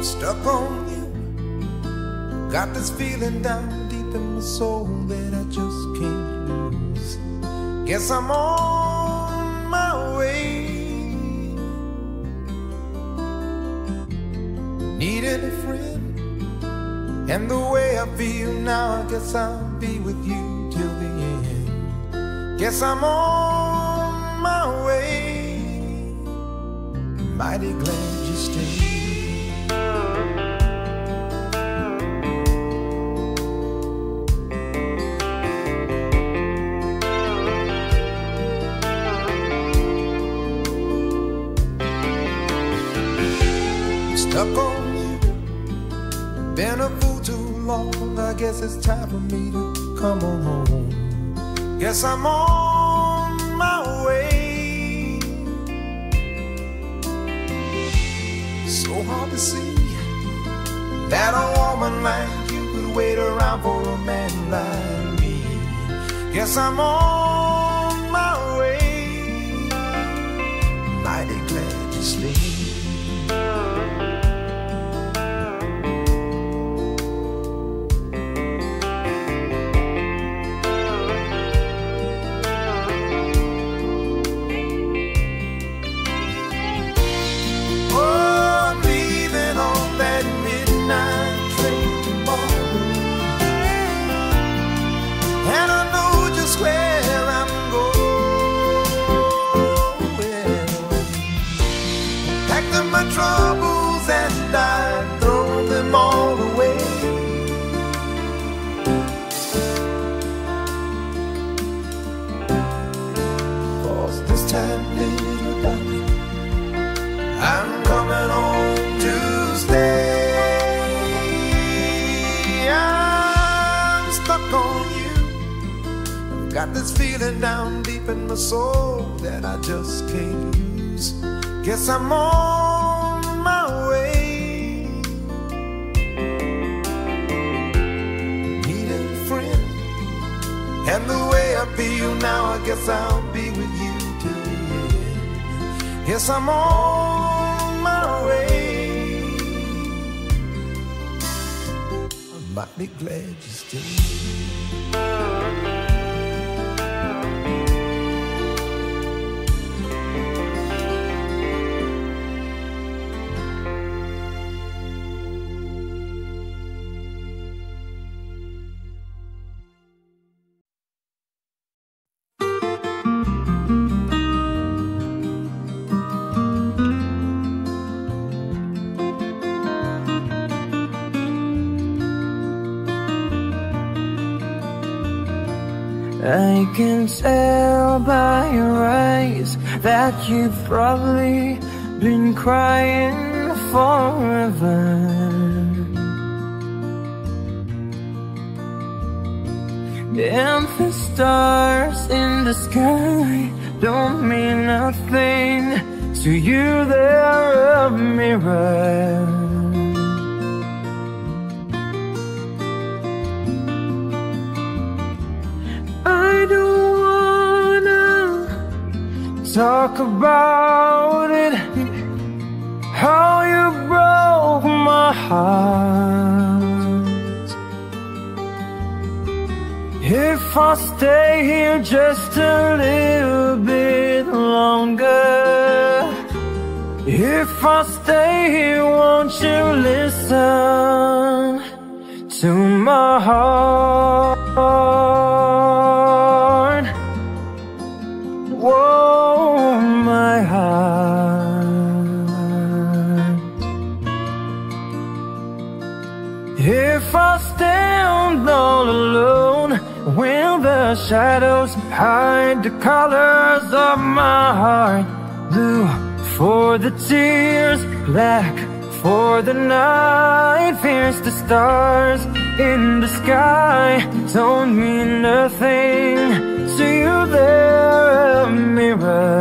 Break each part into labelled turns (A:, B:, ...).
A: Stuck on you. Got this feeling down deep in my soul that I just can't lose. Guess I'm on my way. Needed a friend, and the way I feel now, I guess I'll be with you till the end. Guess I'm on my way. Mighty glad you stayed. Stuck on you, been a fool too long. I guess it's time for me to come on home. Guess I'm on my way. So hard to see that a woman like you could wait around for a man like me. Guess I'm on my way. Mighty glad you stayed. Troubles and I throw them all away. Cause this time, little darling, I'm coming home to stay. I'm stuck on you. I've got this feeling down deep in my soul that I just can't lose. Guess I'm on my way. Need a friend, and the way I feel now, I guess I'll be with you till the end. Yes, I'm on my way. I'm mighty glad you stayed.
B: I can tell by your eyes that you've probably been crying forever. And the stars in the sky don't mean nothing to you, they're a mirror. I don't wanna talk about it, how you broke my heart. If I stay here just a little bit longer, if I stay here, won't you listen to my heart? Whoa, my heart. If I stand all alone, will the shadows hide the colors of my heart? Blue for the tears, black for the night, fierce the stars in the sky don't mean nothing to you, they're a mirror.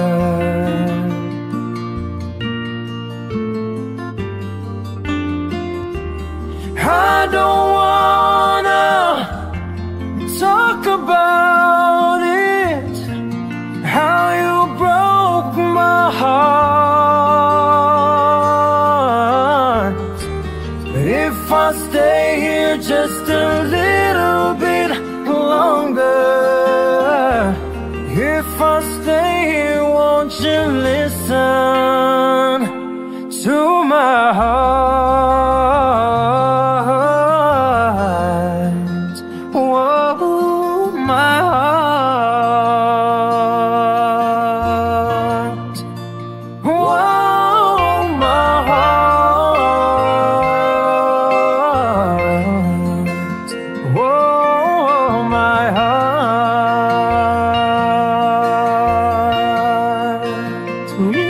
B: I don't wanna talk about it, how you broke my heart. won't you listen to my heart? Whoa, my heart. Whoa, my heart. Whoa, my heart. Ooh.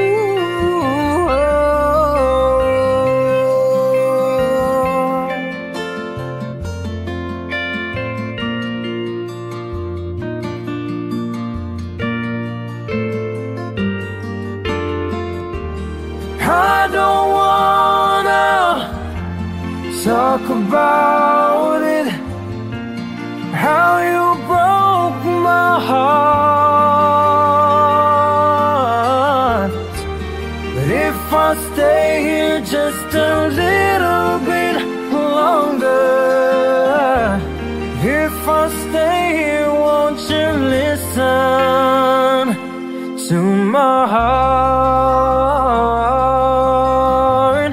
B: I don't wanna talk about it, how you broke my heart. But if I stay here just a little bit longer, if I stay here, won't you listen to my heart?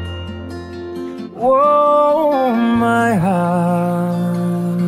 B: Whoa, my heart.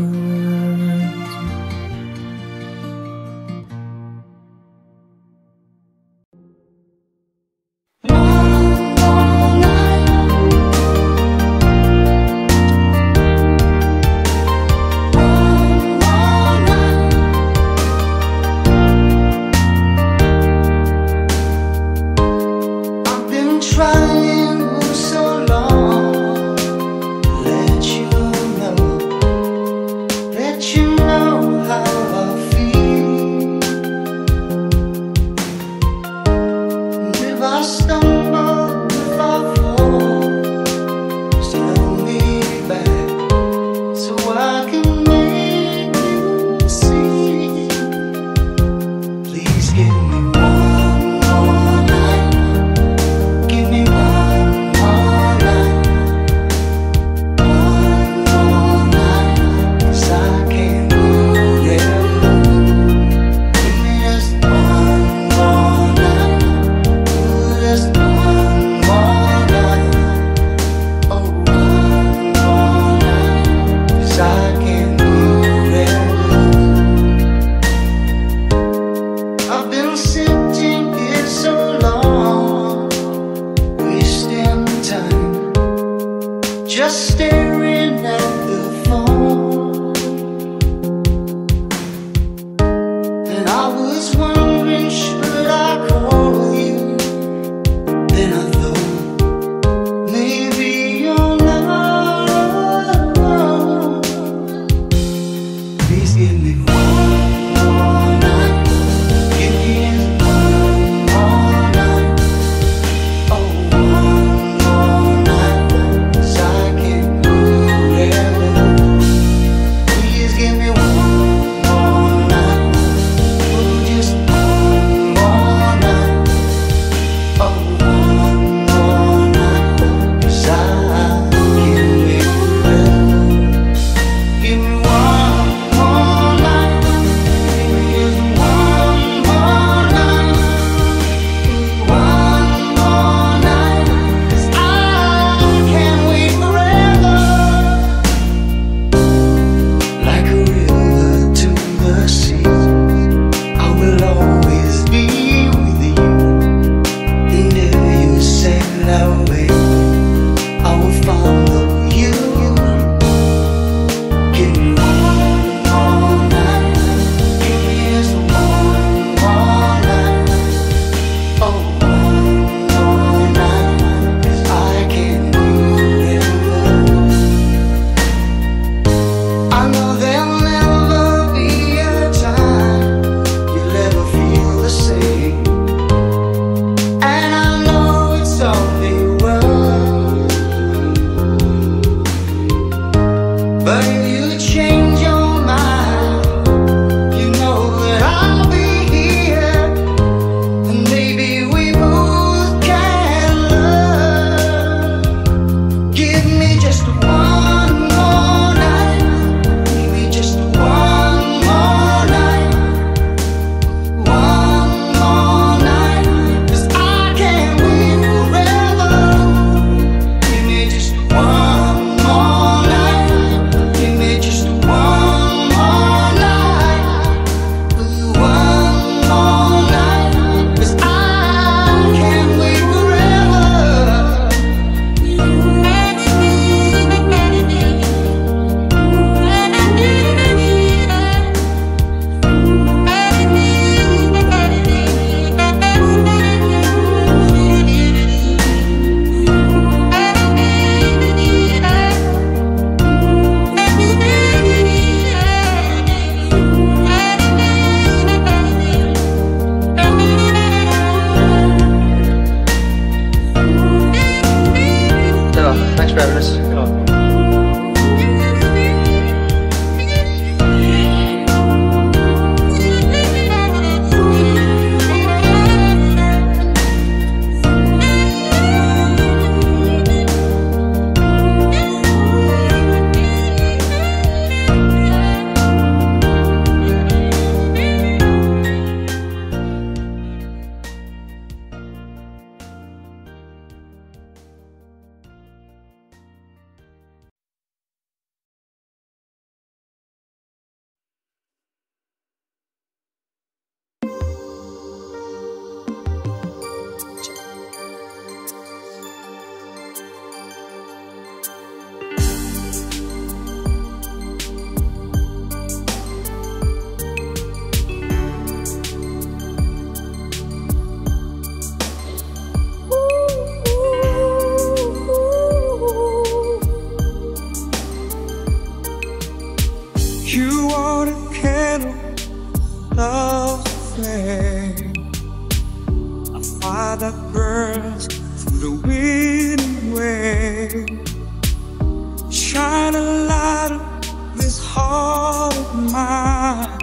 C: fire that burns through the wind and wave. Shine a light on this heart of mine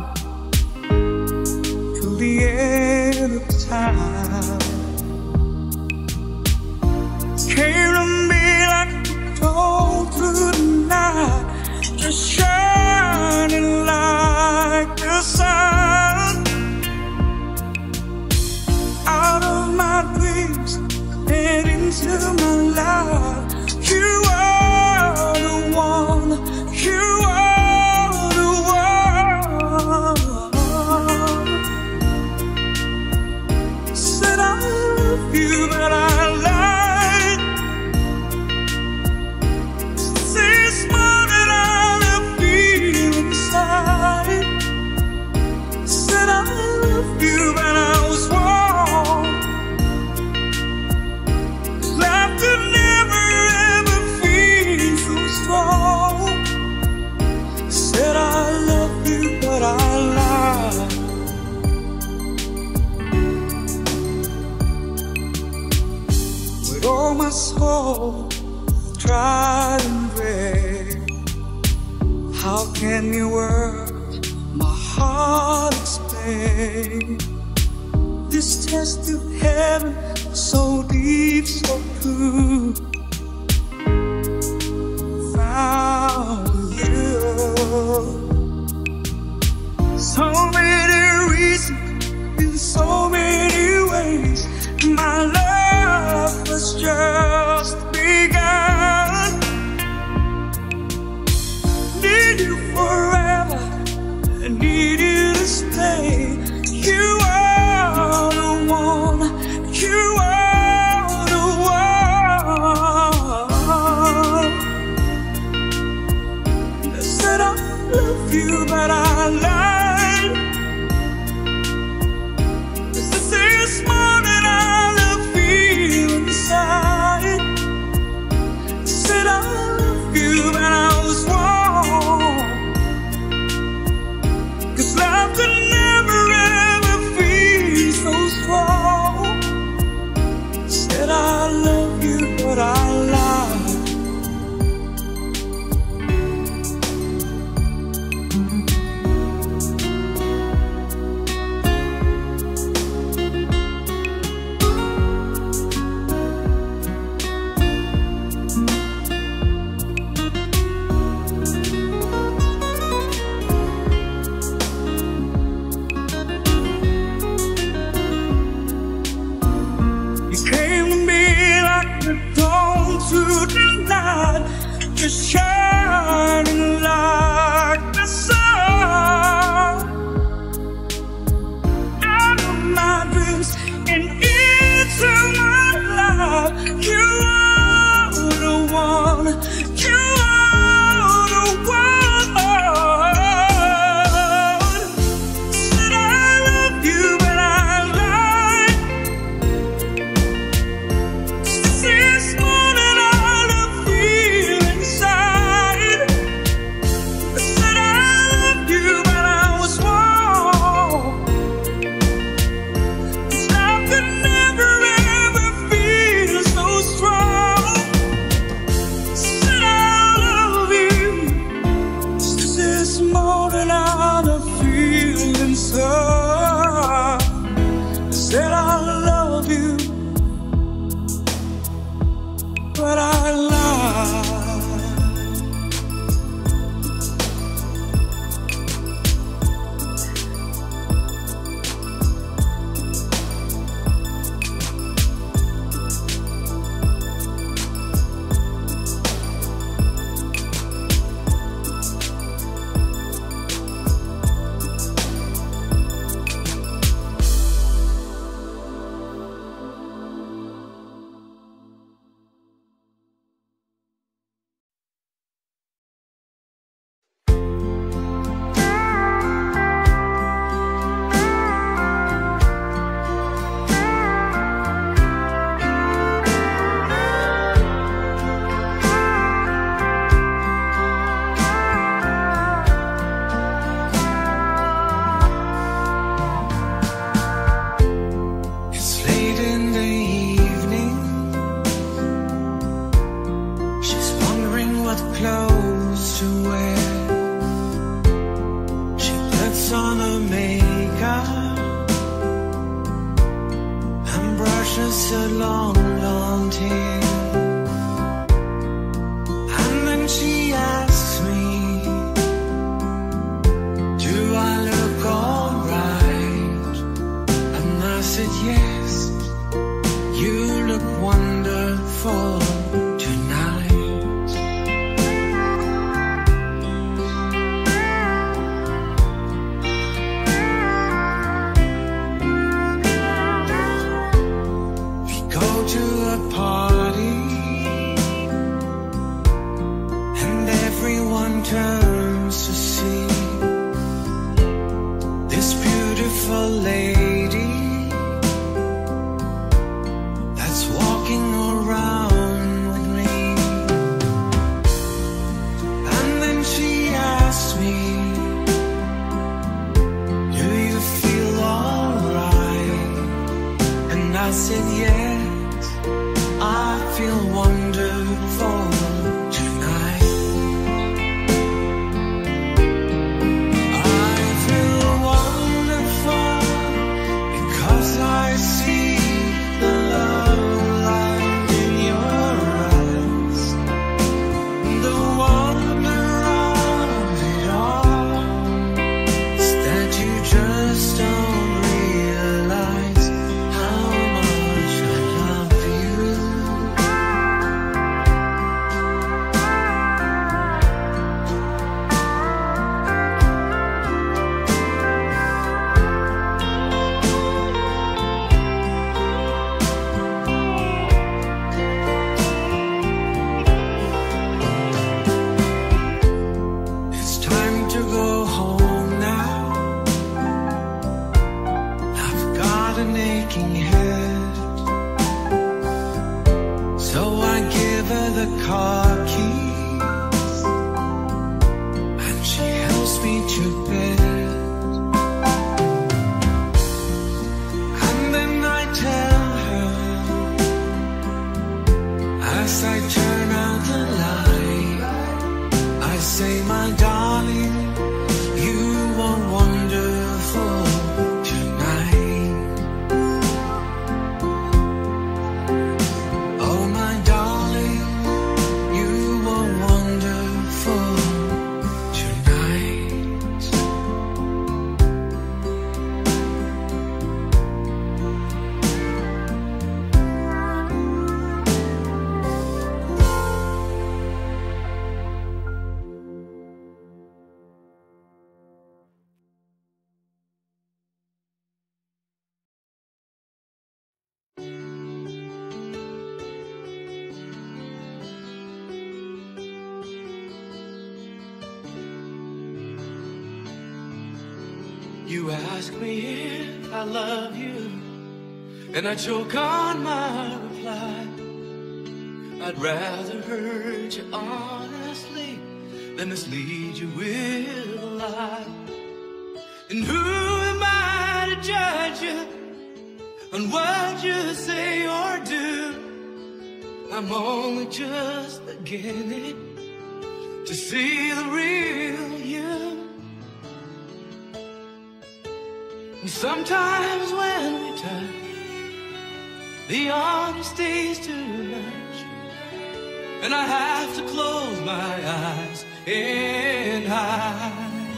C: till the end of time. Came to me like a dawn through the night, just shining like the sun. Out of my dreams and into my life, you are the one, you are the one. Said I love you, but I lied. Say it's more than I feel inside. Said I love you, but I was wrong. Laughter never ever feels so strong. Said I love you, but I lied. With all my soul, tried and prayed. How can your words, my heart explain? This test of heaven, so deep, so true, found you. So many reasons, in so many ways, my love has just begun. Need you forever, I need you to stay. You are the one, you are the one. I said I love you, but I lied. This is more than I feel inside. Said I love you, but I was wrong. 'Cause love could never ever feel so strong. Said I love you, but I lied. You came to me like the dawn through the night, just shining like the sun. Out of my dreams and into my life, you are the one, you are the one. Said I love you, but I lied. This is more than all I feel inside. I said I love you, but I was wrong. 'Cause love could never ever feel so strong. Said I love you. This is more than all I feel inside. Said I love you, but I just a long blonde hair. And then she asked me, do I look alright? And I said yes, you look wonderful tonight. We go to a party and everyone turns to see this beautiful lady that's walking around with me. And then she asked me, do you feel alright? And I said yes, I feel wonderful tonight. I feel wonderful because I see the love light in your eyes. The wonder of it all is that you just don't realize how much I love you. It's time to go home now. I've got an aching head, so I give her the car keys and she helps me to bed. And then I tell her, as I turn out the light, I say, my darling, you are wonderful tonight. Oh, my darling, you are wonderful tonight.
D: You ask me if I love you, and I choke on my reply. I'd rather hurt you honestly than mislead you with a lie. And who am I to judge you on what you say or do? I'm only just beginning to see the real you. And sometimes when we touch, the honesty's too much, and I have to close my eyes and hide.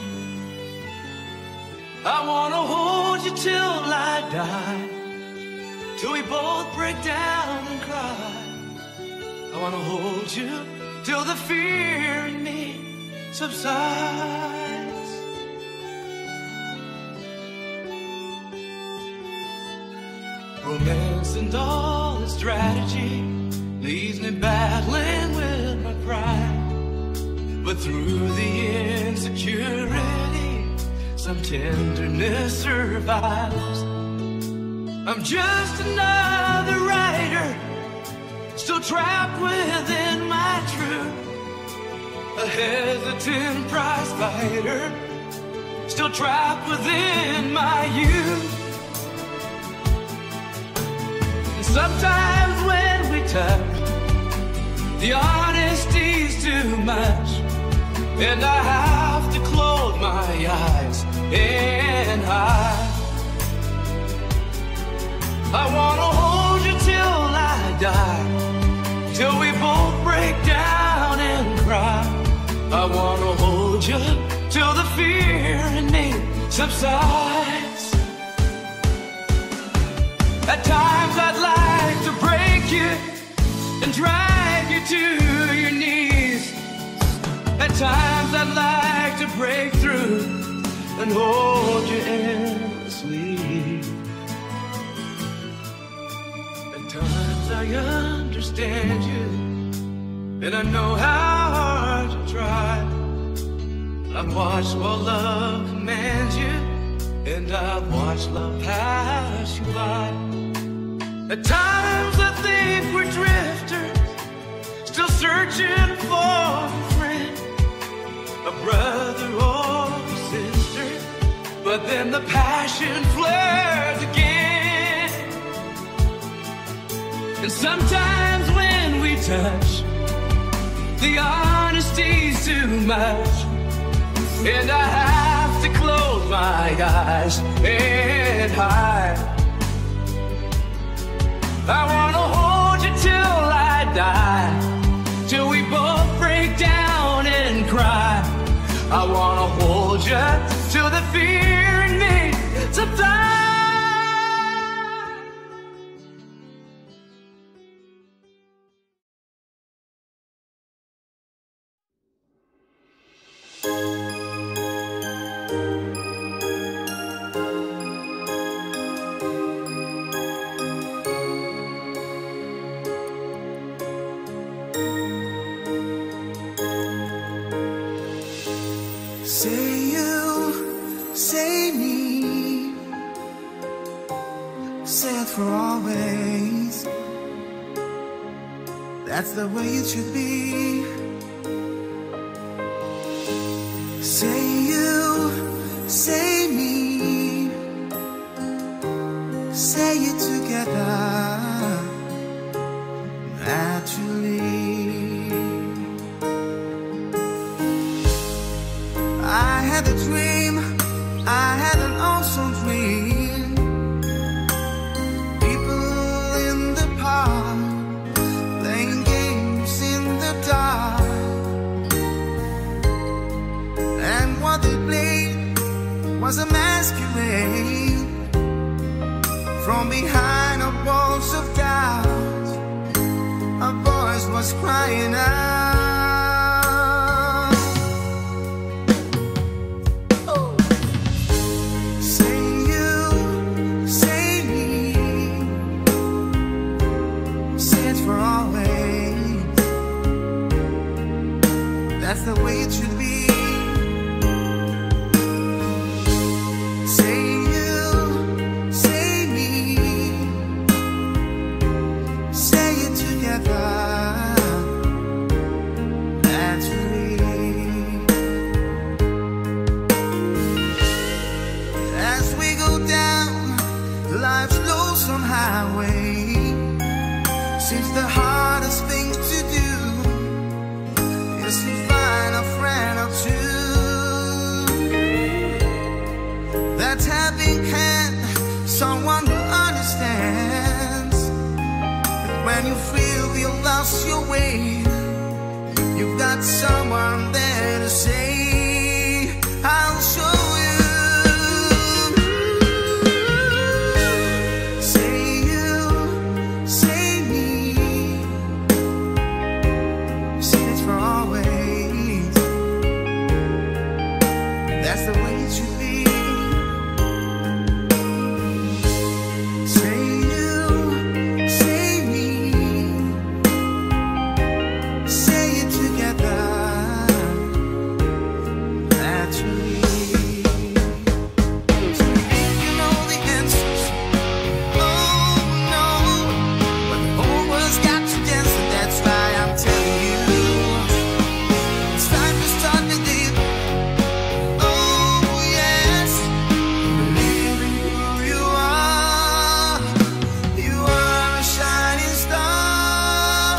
D: I wanna hold you till I die, till we both break down and cry. I wanna hold you till the fear in me subsides. Romance and all its strategy leaves me battling with my pride. But through the insecurity, some tenderness survives. I'm just another writer, still trapped within my truth. A hesitant prize fighter, still trapped within my youth. Sometimes when we touch, the honesty's too much, and I have to close my eyes and hide. I wanna hold you subsides. At times I'd like to break you and drag you to your knees. At times I'd like to break through and hold you endlessly. At times I understand you, and I know how hard you try. I've watched while love commands you, and I've watched love pass you by. At times I think we're drifters, still searching for a friend, a brother or a sister. But then the passion flares again, and sometimes when we touch, the honesty's too much, and I have to close my eyes and hide. I wanna hold you till I die, till we both break down and cry. I wanna hold you till the fear in me subsides.
A: Say you, say me, say it for always. That's the way it should be. Say you, say me, say it together, naturally. I had a dream, I had an awesome dream. People in the park, playing games in the dark. And what they played was a masquerade. From behind a walls of doubt, a voice was crying out. That's the way it should be. Say you, say me, say it together, naturally. As we go down life's lonesome highway, seems the hardest thing to do is to find a friend or two that's having hand, someone who understands. And when you feel you lost your way, you've got someone there to say, I'll show you. Say you, say me, say it for always. That's the way it should be. Say you, say me, say it together, naturally. So you think you know the answers, oh no, but the whole world's got to dance, and that's why I'm telling you, it's time to start with it. Oh yes, believe in who you are. You are a shining star.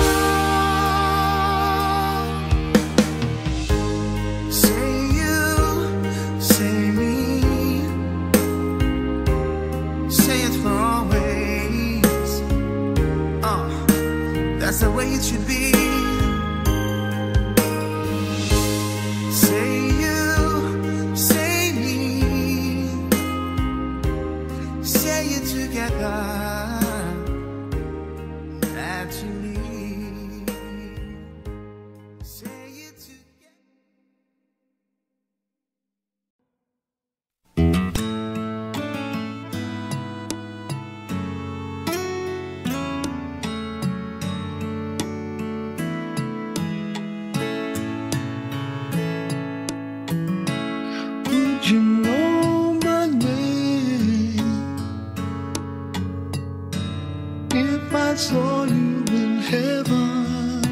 A: Say you, say me, say it for always. That's the way it should be. Say you, say me,
E: I saw you in heaven,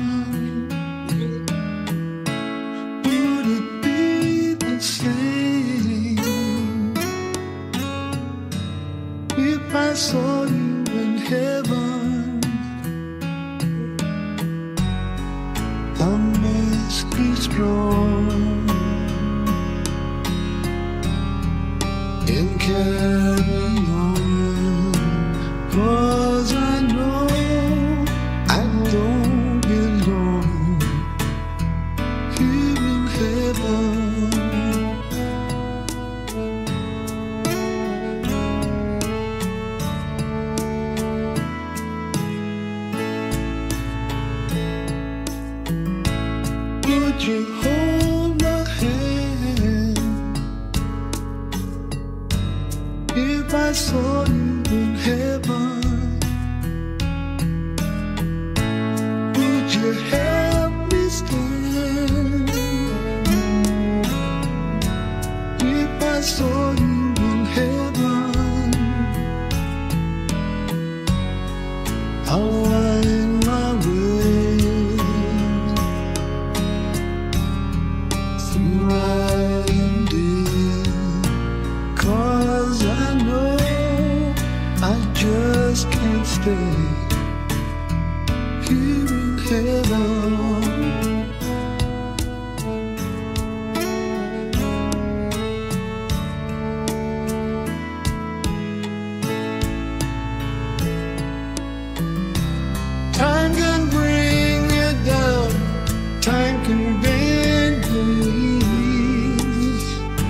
E: would it be the same if I saw you in heaven? I must be strong and carry on, 'cause I know I don't belong here in heaven. Would you hold my hand if I saw you in heaven? Would you help me stand if I saw you in heaven? I'll wind my way through light and day, 'cause I know I just can't stay here in heaven. Time can bring you down, time can bend your knees.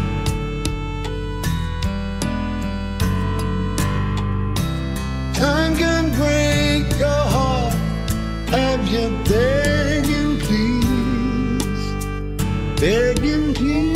E: Time can break your heart, have you begging please, begging please.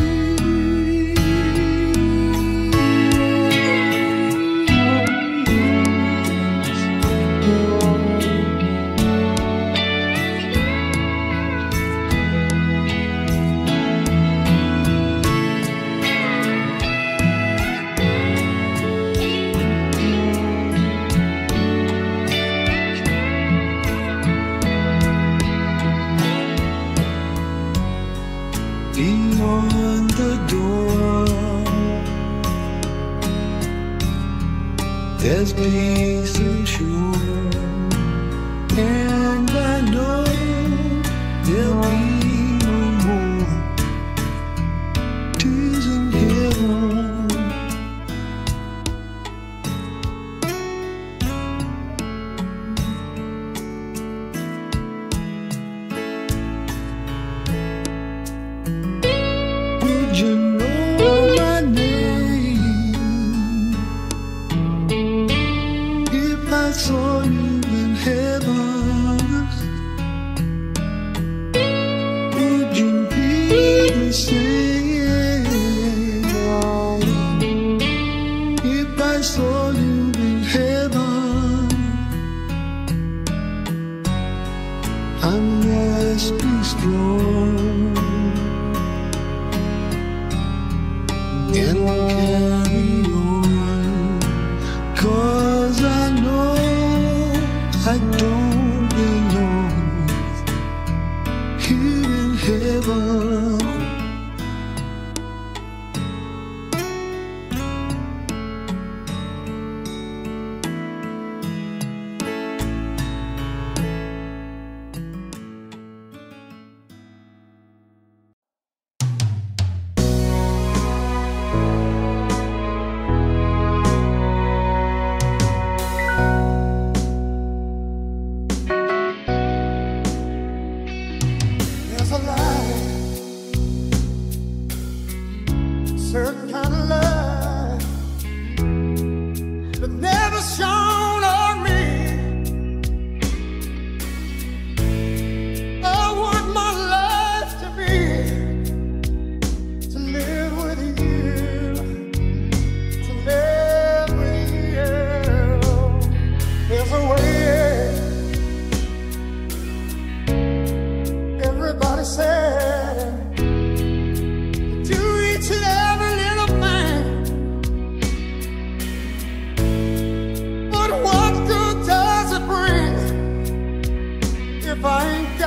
E: Beyond the door, there's peace and sure, and I know there'll be no more tears in heaven. Would you know my name if I saw you in heaven? Would you be the same if I saw you in heaven? I must be strong and carry on, 'cause I know I don't belong here in heaven.
A: There's a light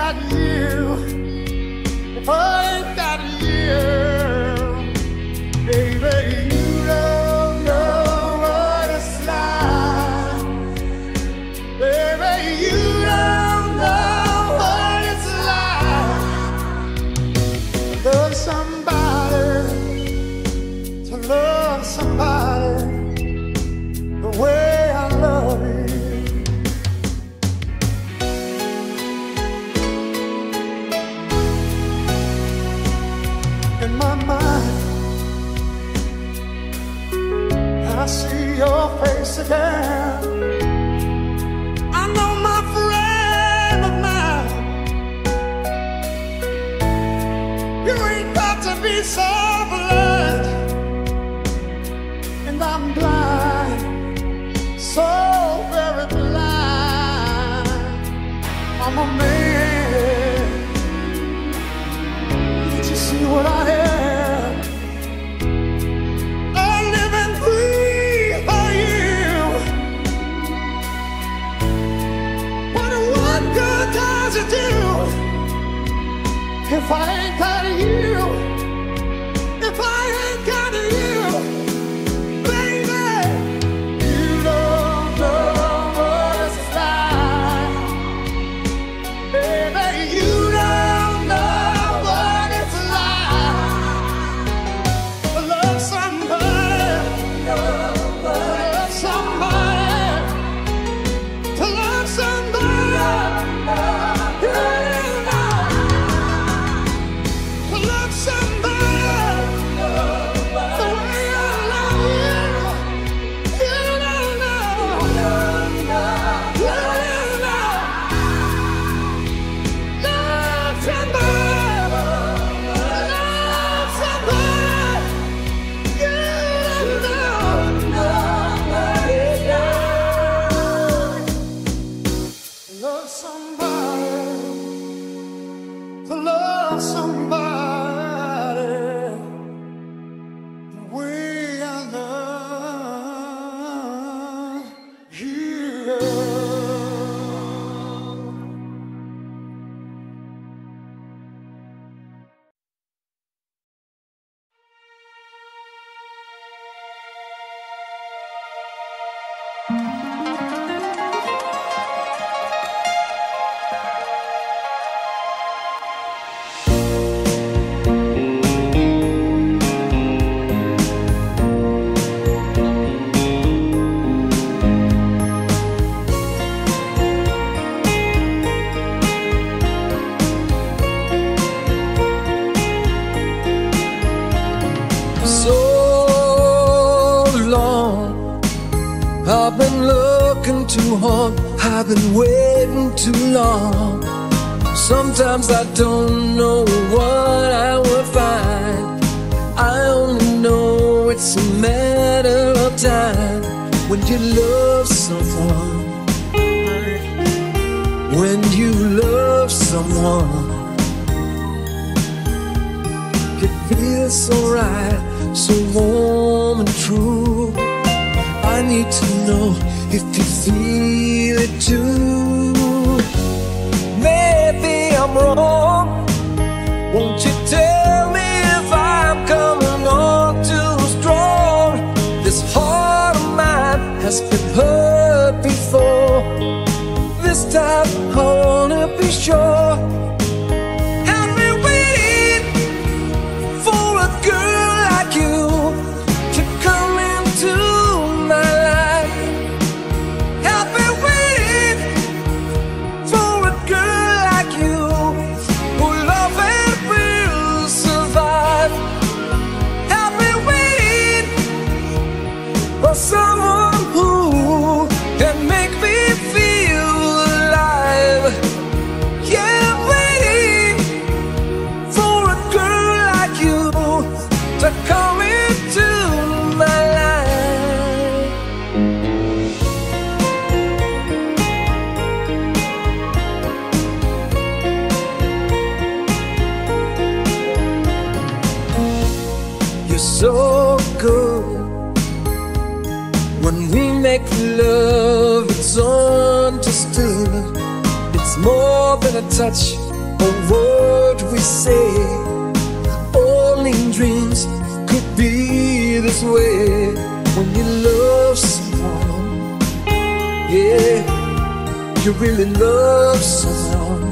E: got you, if I ain't got you, baby, you don't know what it's like. Baby, you don't know what it's like to love somebody, to love somebody the way I love you. In my mind, I see your face again. I know my friend of mine, you ain't got to be so blind. And I'm blind, so very blind. I'm a man. Can't you see what I am? I live and breathe for you. What good does it do if I ain't got you? If I ain't got you, baby, you don't know what it's like. Baby, you don't know what it's like to love somebody, to love somebody, to love somebody, to love somebody the way I love you. You don't know, you don't know. Love somebody, love somebody. You don't know. Love somebody, to love somebody the way I love you.
B: So long, I've been looking too hard, I've been waiting too long. Sometimes I don't know what I will find. I only know it's a matter of time. When you love someone, when you love someone, it feels so right, so warm and true. I need to know if you feel it too. Maybe I'm wrong. Won't you tell me if I'm coming on too strong? This heart of mine has been hurt before. This time I wanna be sure. I've been waiting for a girl like you to come into my life. I've been waiting for a girl like you, who love and will survive. I've been waiting for someone who can make me feel alive. Yeah, I'm waiting for a girl like you to come into my life. You're so good. When we make love, it's understood. It's more than a touch,
A: or words we say. Only in dreams could be this way. When you love someone, yeah, you really love someone.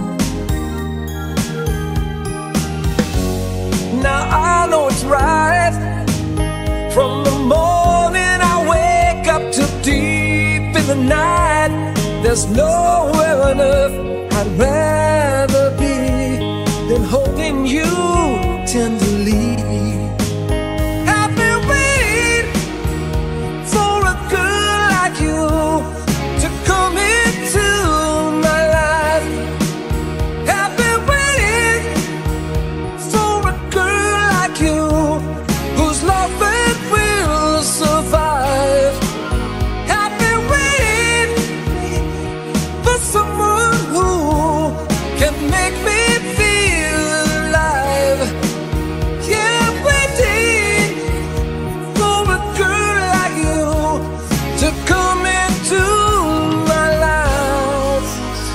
A: Now I know it's right. From the morning I wake up to deep in the night, there's nowhere on earth I'd rather be than holding you tenderly. I've been waiting for a girl like you to come into my life. I've been waiting for a girl like you whose love it will survive. I've been waiting for someone who can make me feel alive. Yeah, I'm waiting for a girl like you to come into my life.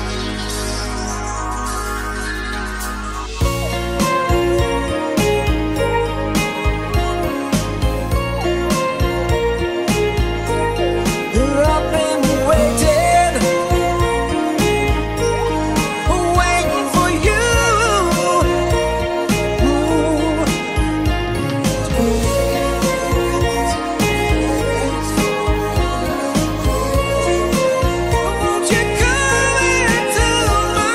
A: I've been waiting for you. Won't you come into my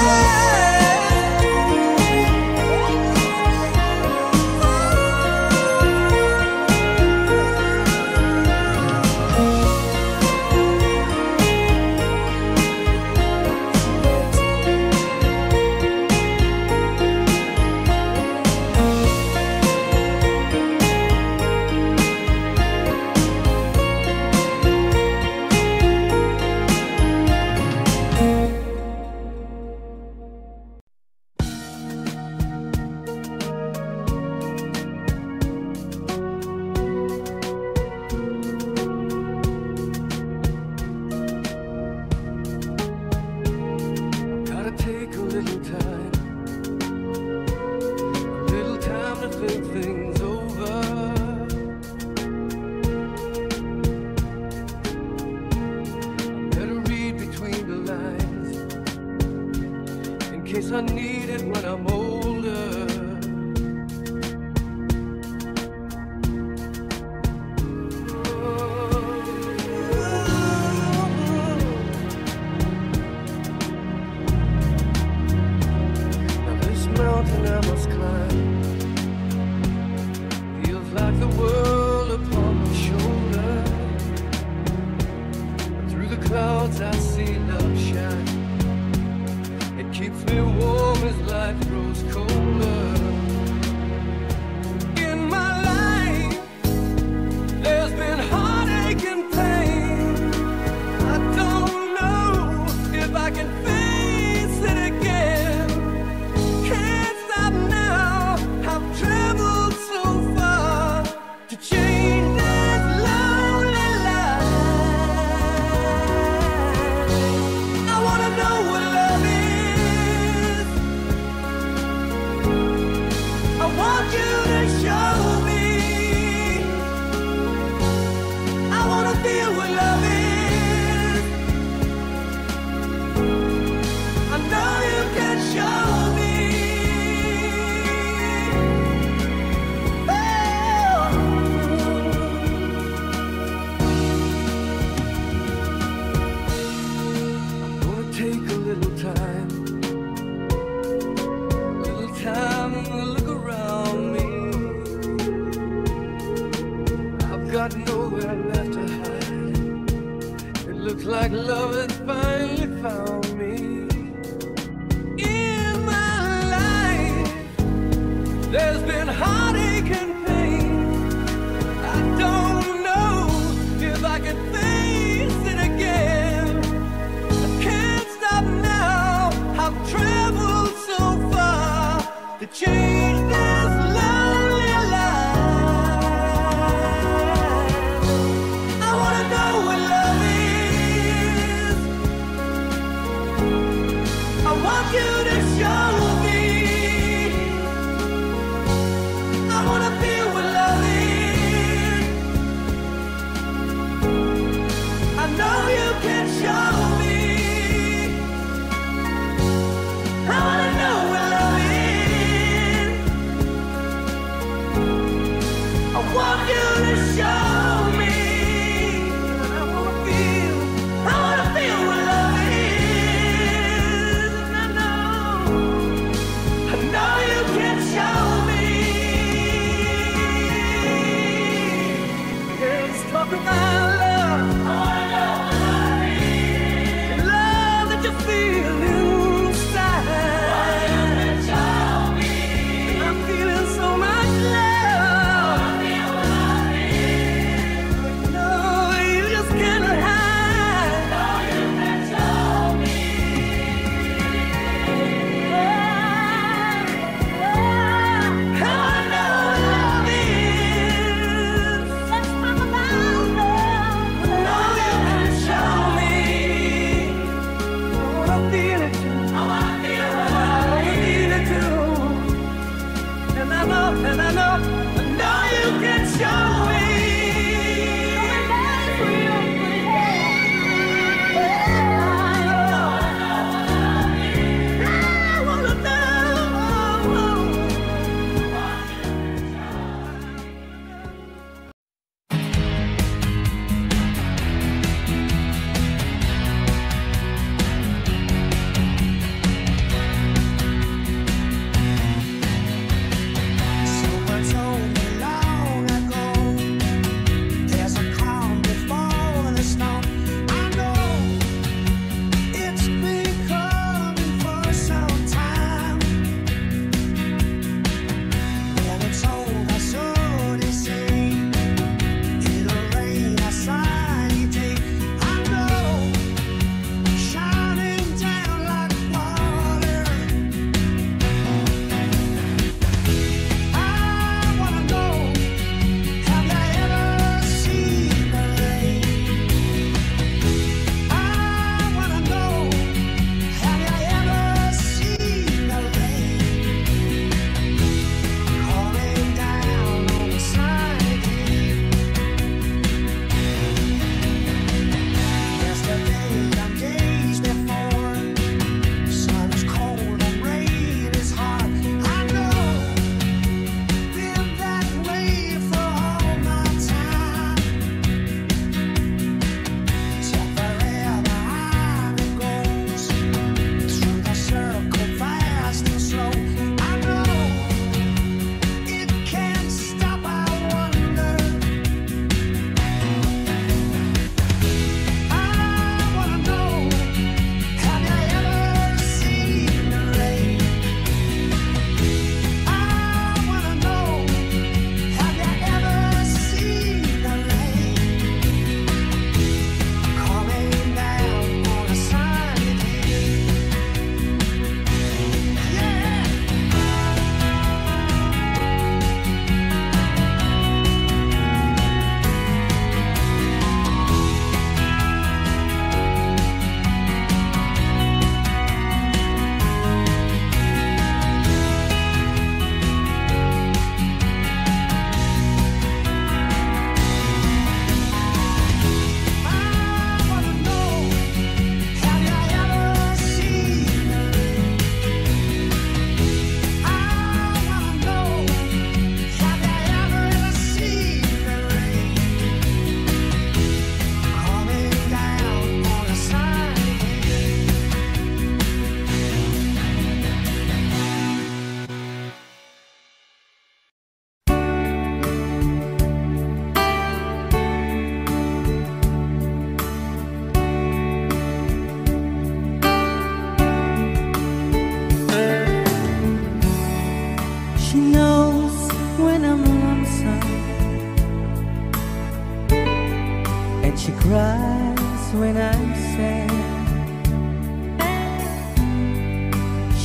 A: Gotta take a little time to think things over. I better read between the lines in case I need it when I'm older. Now this mountain I must climb feels like the world upon my shoulder. But through the clouds I see love shine. It keeps me warm as life grows colder. In my life, there's been heartache and pain. I don't know if I can face it again. Can't stop now. I've traveled so far to change this lonely life. I wanna know what love is. I want you to show me. I wanna feel what love is. I know you can show me. Oh. I'm gonna take a little time to look around me. I've got nowhere left to hide. It looks like love has finally found me. In my life, there's been heartache and pain. I don't know if I can face it again. I can't stop now. I've traveled so far to change this lonely life. I wanna know what love is. I want you to show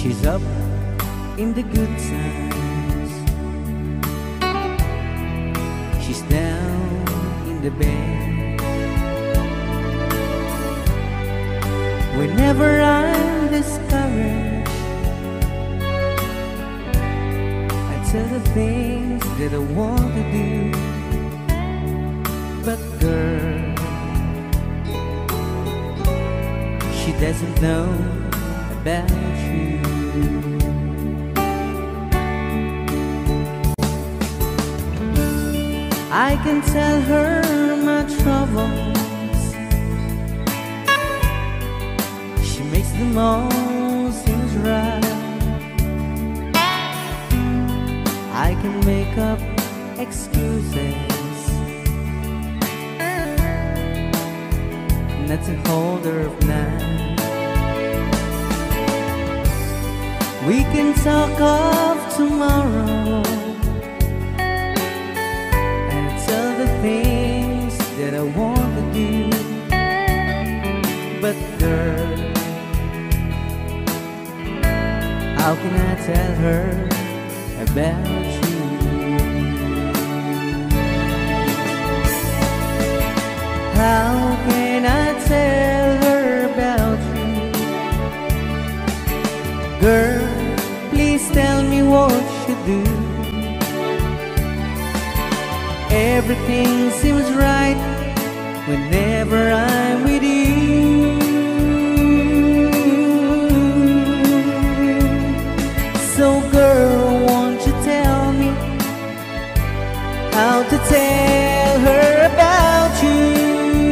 F: She's up in the good times, she's down in the bed. Whenever I'm discouraged, I tell the things that I want to do. But girl, she doesn't know about you. I can tell her my troubles, she makes them all seem right. I can make up excuses not to hold her up now. We can talk of tomorrow and tell the things that I want to do. But girl, how can I tell her about you? How can I tell her about you? Girl, please tell me what you do. Everything seems right whenever I'm with you. So girl, won't you tell me how to tell her about you?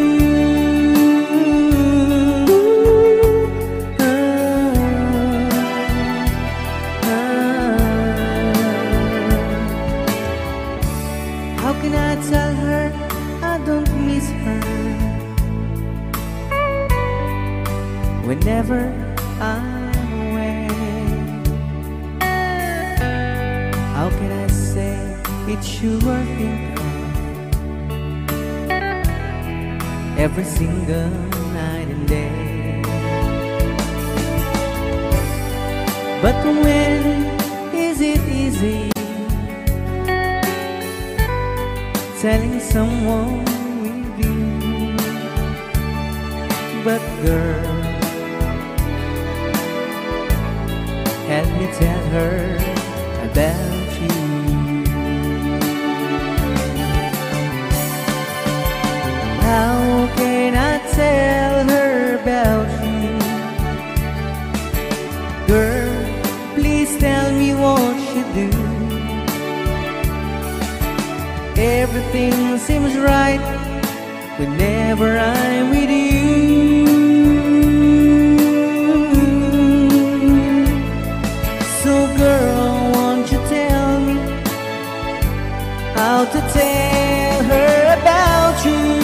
F: How can I tell her I don't miss her whenever I'm away? How can I say it's you I think of every single night and day? But when is it easy telling someone with you? But girl, help me tell her about you. How can I tell her about you? Girl, please tell me what you do. Everything seems right whenever I'm with you. So girl, won't you tell me how to tell her about you?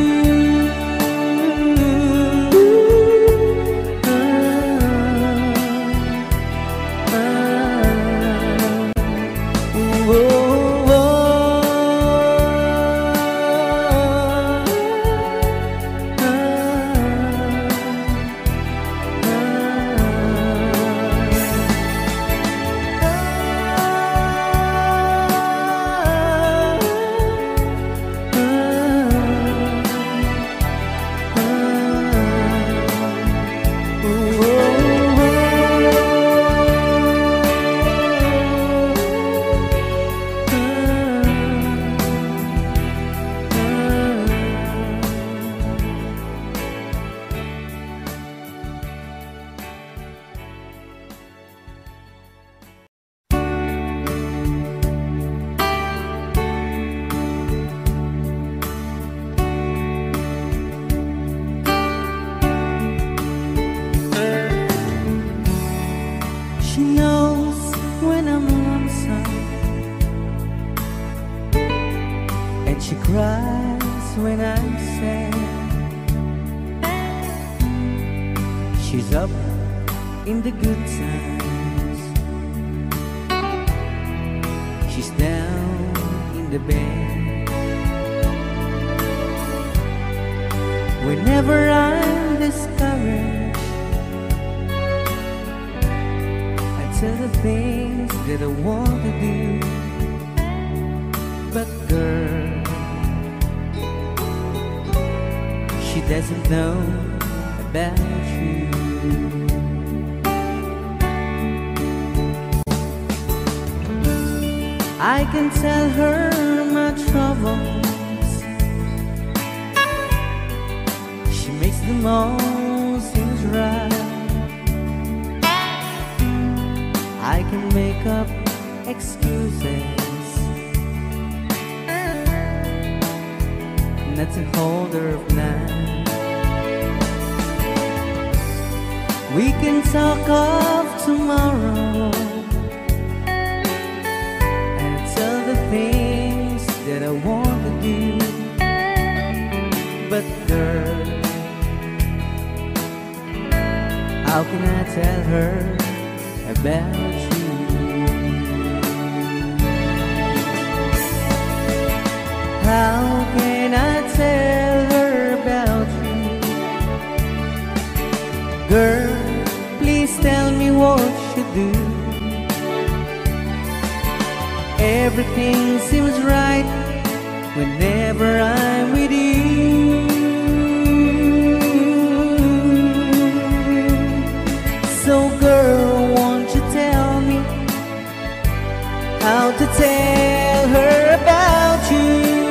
F: She knows when I'm lonesome, and she cries when I'm sad. She's up in the good times, she's down in the bed. Whenever I'm discouraged, tell the things that I want to do. But girl, she doesn't know about you. I can tell her my troubles. She makes them all seem right. I can make up excuses not to hold her of night. We can talk of tomorrow and tell the things that I want to do. But girl, how can I tell her about you? How can I tell her about you? Girl, please tell me what you do. Everything seems right whenever I'm with you. So girl, won't you tell me how to tell her about you?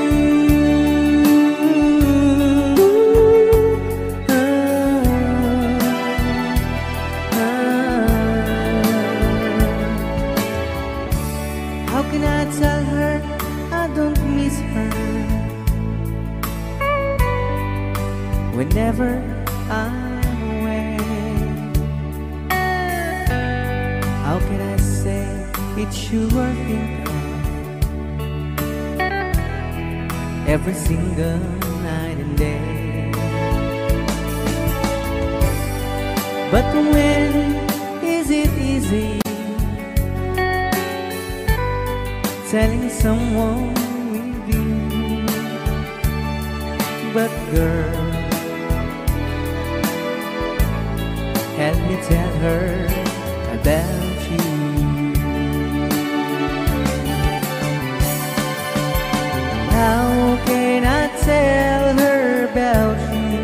F: How can I tell her I don't miss her whenever I'm away? How can I say it's you I think of every single night and day? But when is it easy telling someone with you? But girl, help me tell her about you. How can I tell her about you?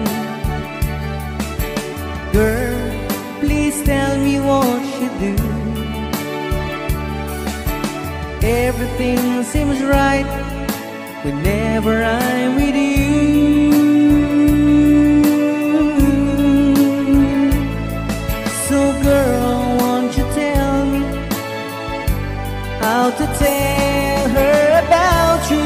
F: Girl, please tell me what you do. Everything seems right whenever I'm with you. So girl, won't you tell me how to tell her about you?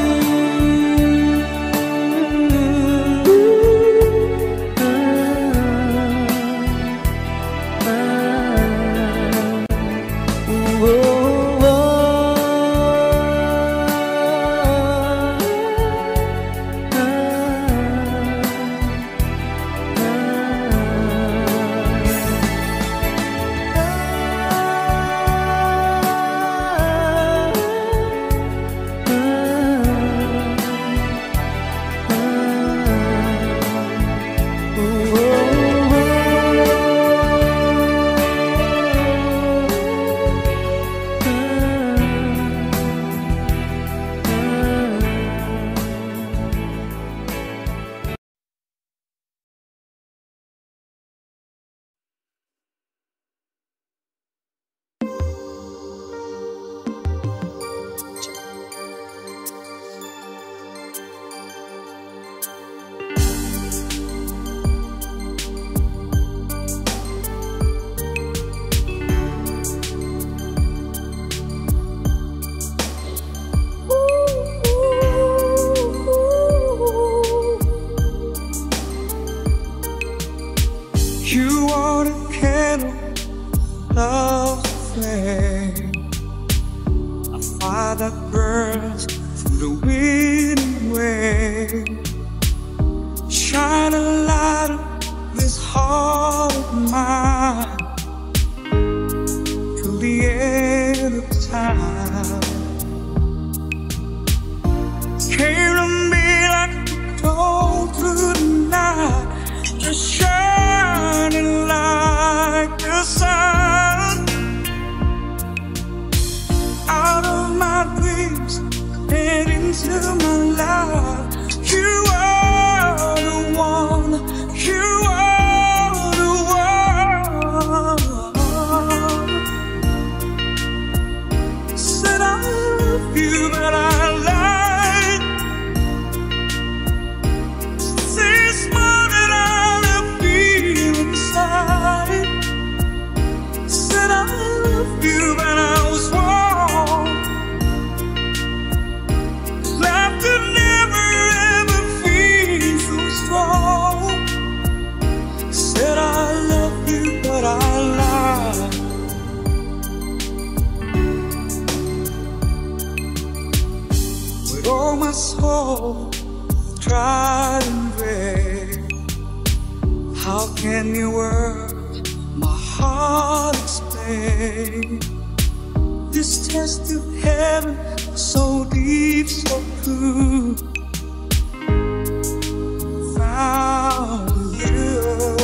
C: You are the candle of the flame, a fire that burns through the wind and wave. Shine a light on this heart of mine till the end of time. Came to me like a cold through the night, just shining like the sun. love you, but I was wrong. Laughter never ever feels so strong. Said I love you, but I lied. With all my soul, tried and prayed. How can your words, my heart explain? This test of heaven, so deep, so true, found you.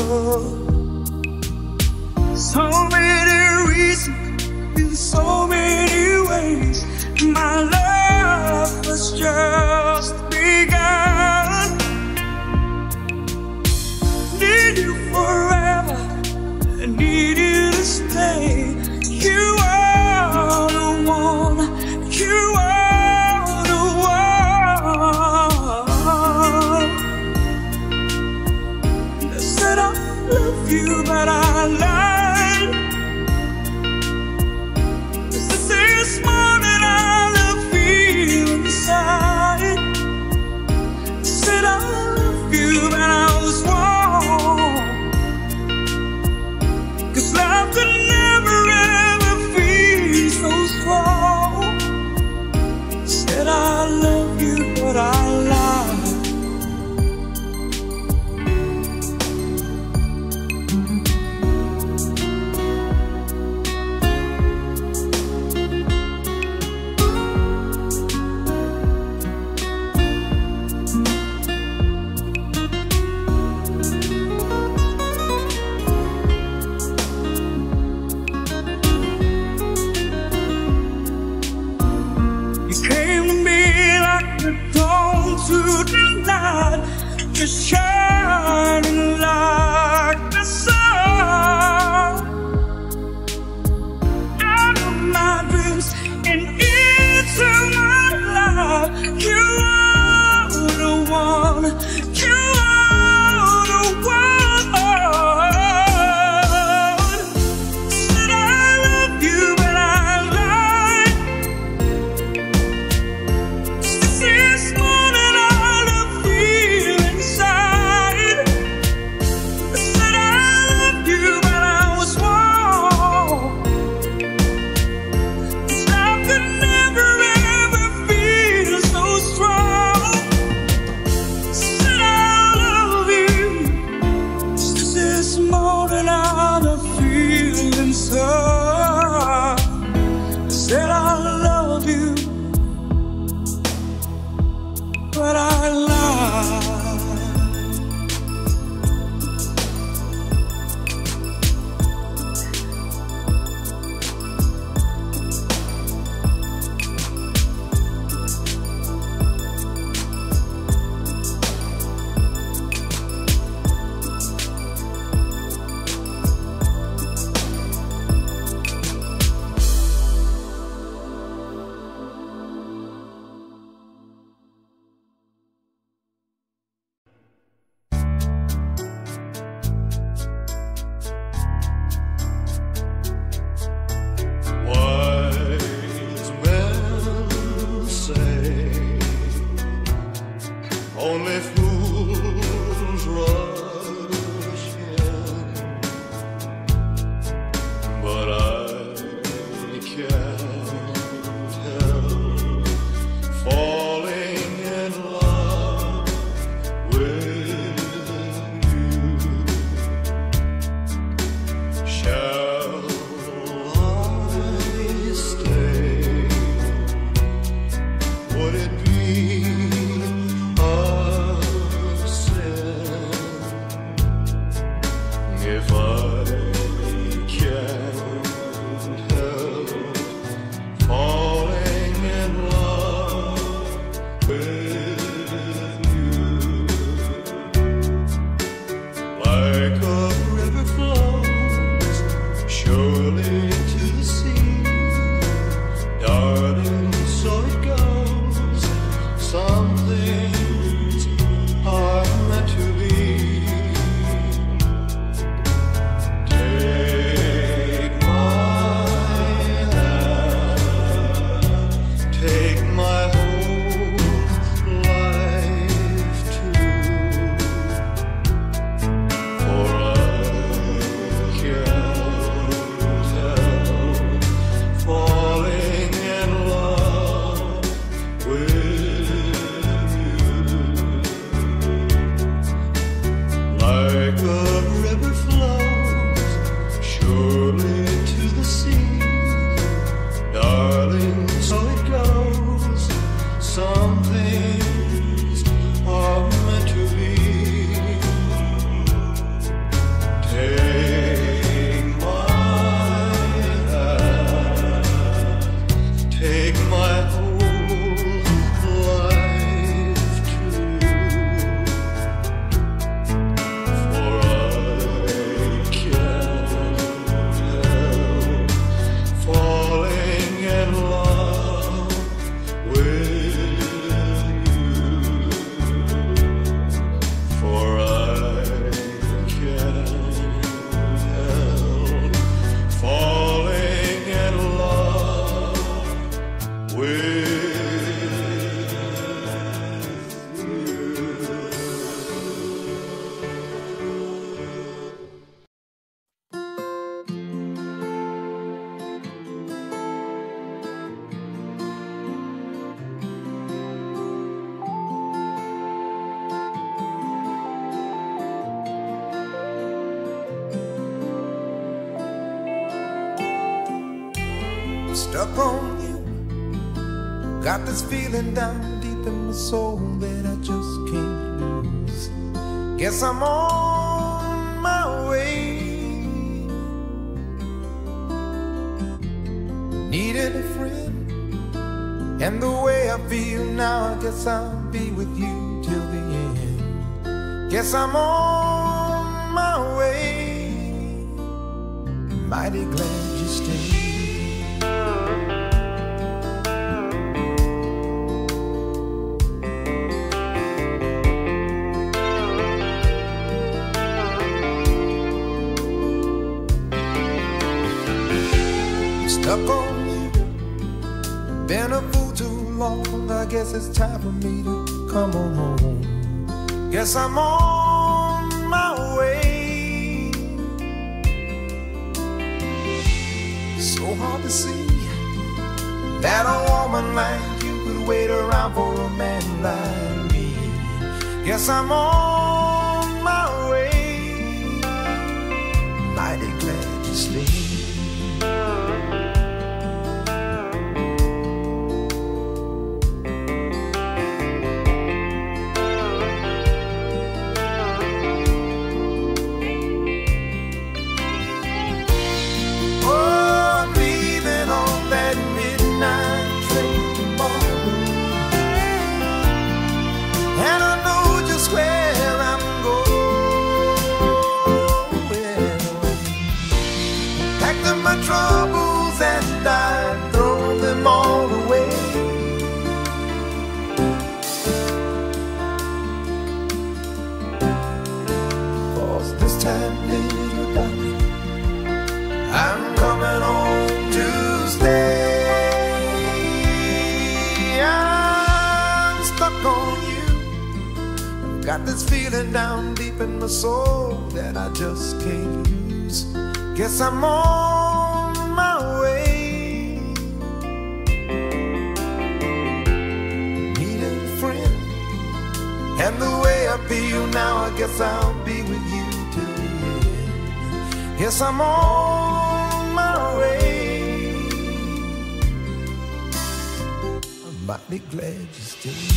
C: So many reasons, in so many ways. My love was just begun. Need you forever, I need you to stay. You are the one, you are the one. I said I love you, but I lied. This morning I love you inside. Said I love you, but I was wrong. 'Cause love could never ever feel so strong. Said I love you, but I lied. You came to me like the dawn to the night, just shining like the sun. Out of my dreams and into my life, you are the one, you are the one. Said I love you, but I lied. This morning all I feel inside.
A: stuck on you. Got this feeling down deep in my soul that I just can't lose. Guess I'm on my way. Needed a friend, and the way I feel now, I guess I'll be with you till the end. Guess I'm on my way. Mighty glad you stayed. Stuck on you, been a fool too long. I guess it's time for me to come on home. Guess I'm on my way. So hard to see that a woman like you could wait around for a man like me. Guess I'm on my way. Mighty glad you stayed. Troubles and I throw them all away. Cause this time, little darling, I'm coming home to stay. I'm stuck on you. I've got this feeling down deep in my soul that I just can't lose. Guess I'm on my way. Need a friend, and the way I feel now, I guess I'll be with you till the end. Guess I'm on my way. I'm mighty glad you stayed.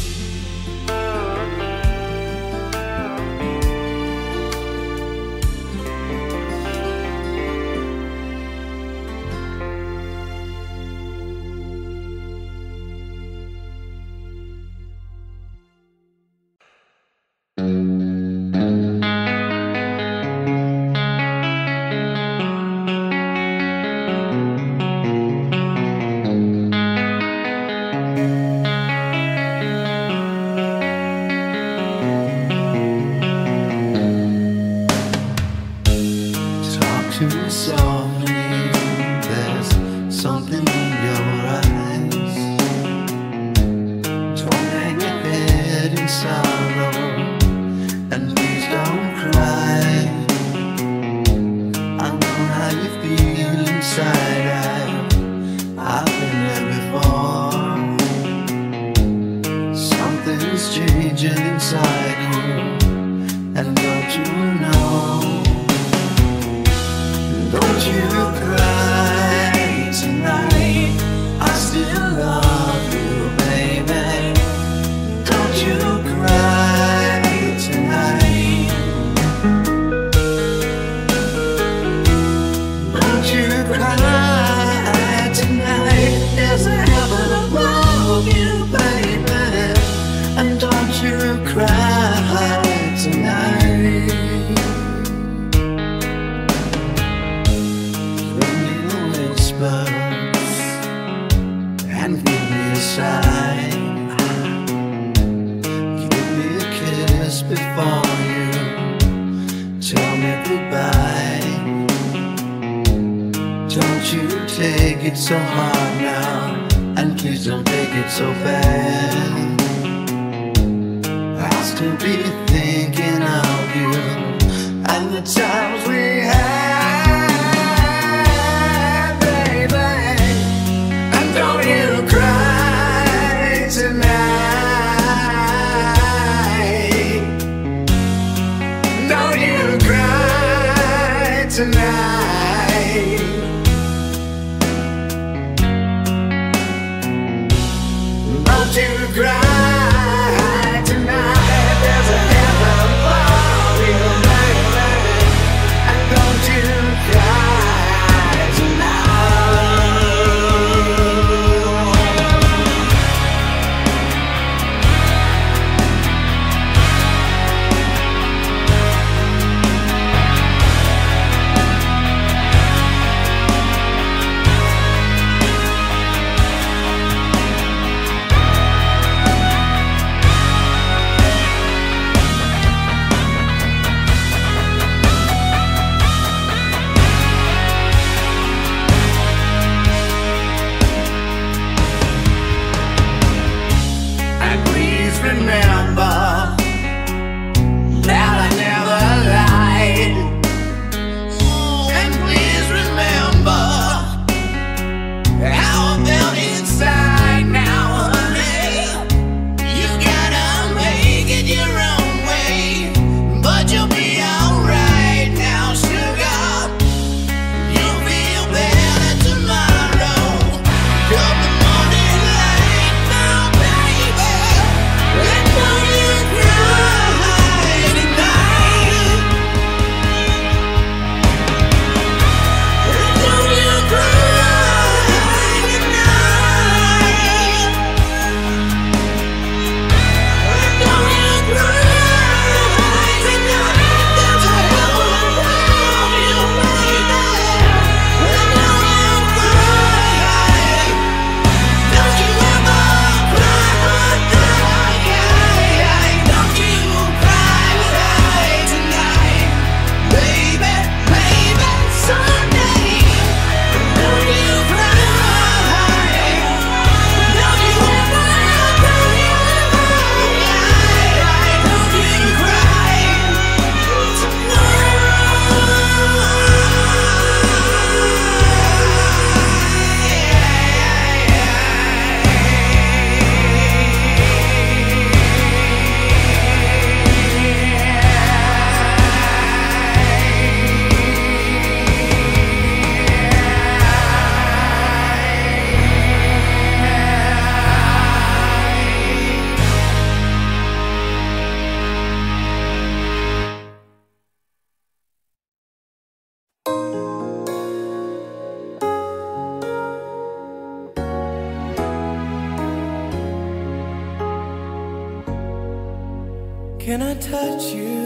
E: Tonight
D: Can I touch you?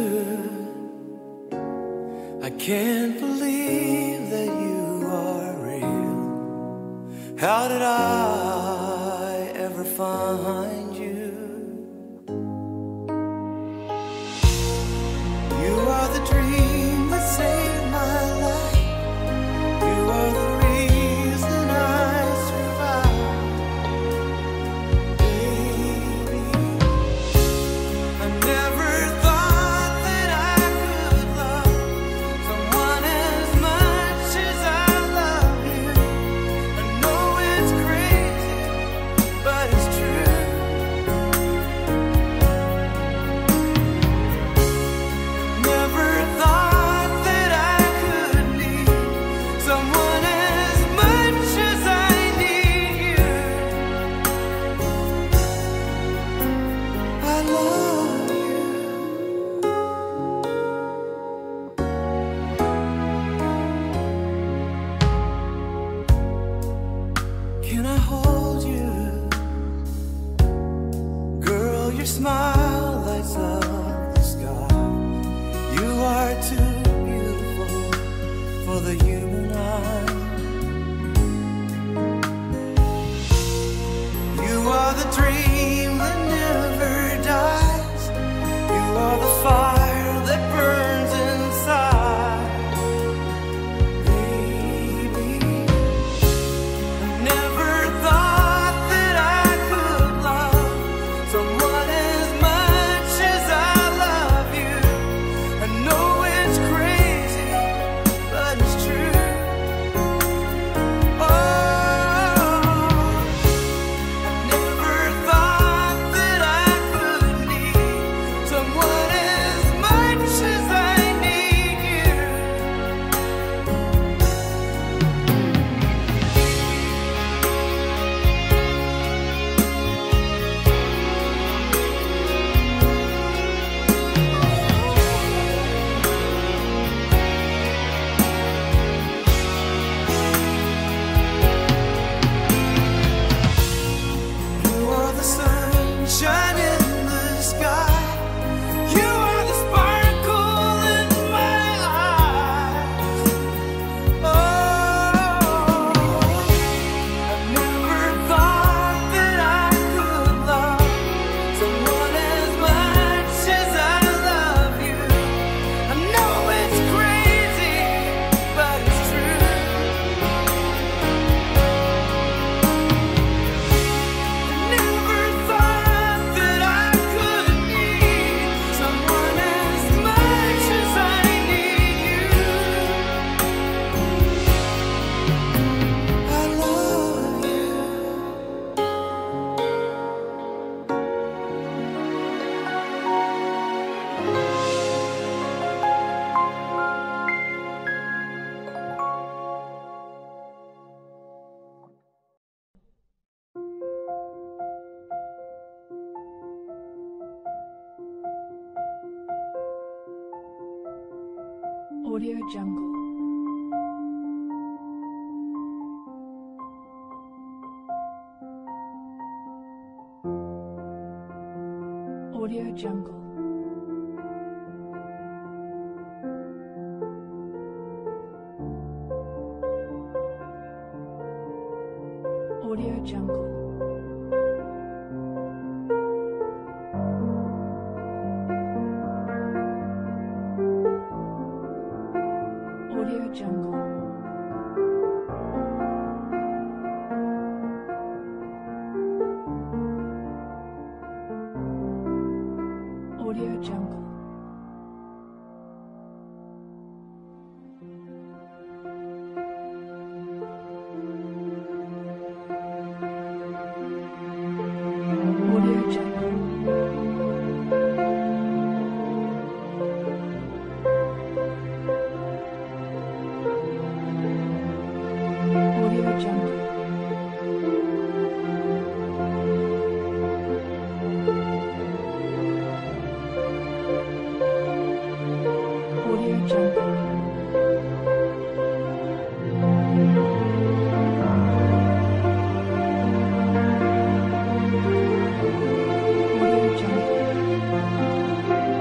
D: I can't believe that you are real. How did I ever find you? You are the dream that saved my life. You are the reason I survive. Baby, I never thought that I could love someone as much as I love you. I know it's crazy, but it's true. Never thought that I could need someone as much as I need you. I love you. Can I hold you? Girl, your smile lights up the sky. You are too beautiful for the human eye. You are the dream that never dies. You are the fire that burns inside. Baby, I never thought that I could love someone as much as I love you. I know it's crazy, but it's true. Oh, I never thought that I could need someone as much as I need you. You are the sunshine in the sky. You are the sparkle in my eyes. Oh, I never thought that I could love someone as much as I love you. I know it's crazy, but it's true. Never thought that I could need someone as much as I need you. I love you.
G: Audio Jungle. Audio Jungle. Audio Jungle. Audio Jungle. Audio Jungle. Audio Jungle. Audio Jungle. Audio Jungle. Audio Jungle.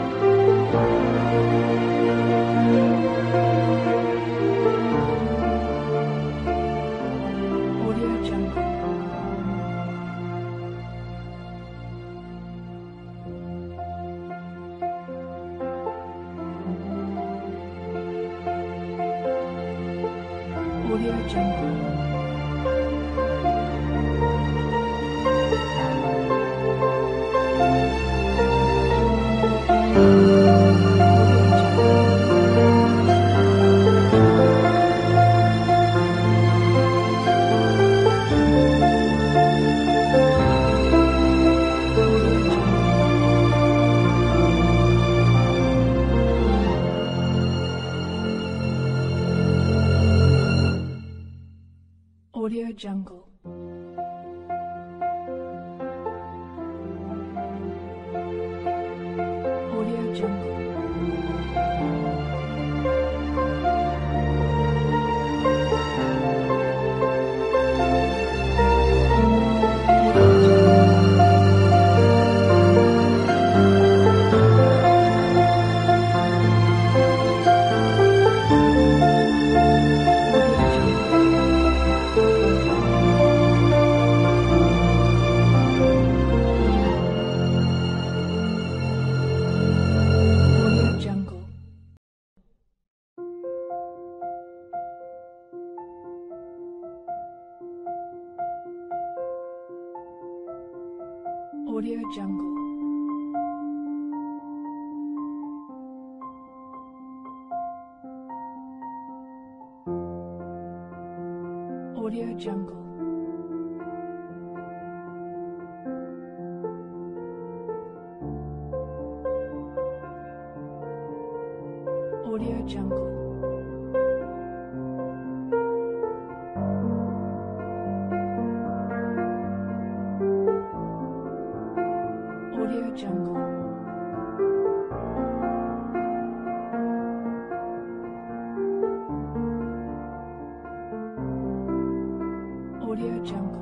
G: Audio Jungle. Audio Jungle. Audio Jungle. Audio Jungle. Audio Jungle. Audio Jungle. Audio Jungle.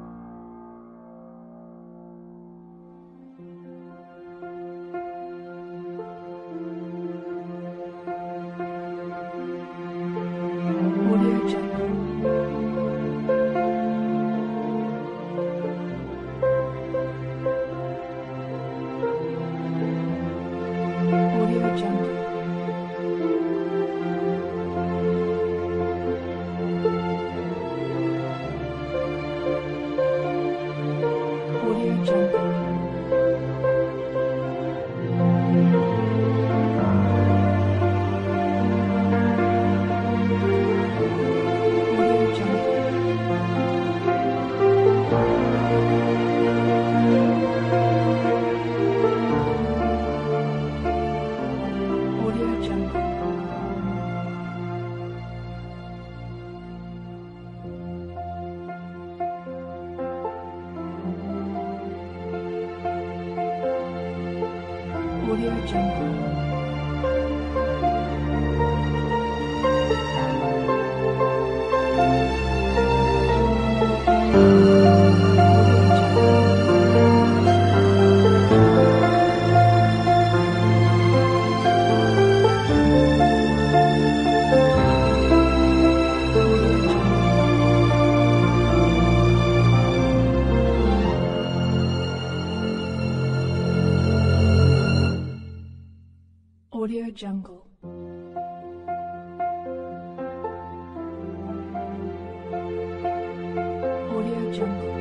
G: Audio Jungle. Audio Jungle. Audio Jungle. Audio Jungle. Audio Jungle. Audio Jungle. Audio Jungle. Audio Jungle.